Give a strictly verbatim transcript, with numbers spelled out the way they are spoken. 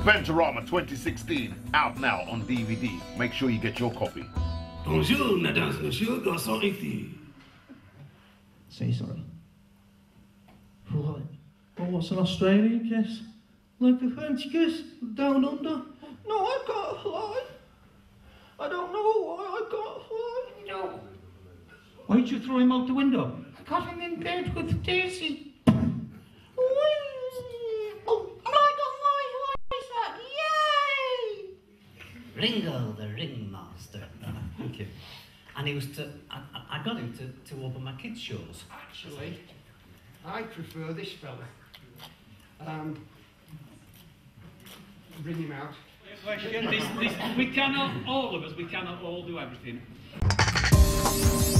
Venterana twenty sixteen, out now on D V D. Make sure you get your copy. Bonjour, mesdames, messieurs, garçon ici. Say sorry. Right. Well, what's an Australian kiss? Like a French kiss? Down under? No, I can't fly. I don't know why I can't fly. No. Why'd you throw him out the window? I got him in bed with Daisy. Oh, I got my voice that. Yay! Ringo, the ringmaster. Thank you. And he was to, I, I got him to, to open my kids' shows. Actually, I prefer this fella. Um, bring him out. Question, this, this, we cannot, all of us, we cannot all do everything.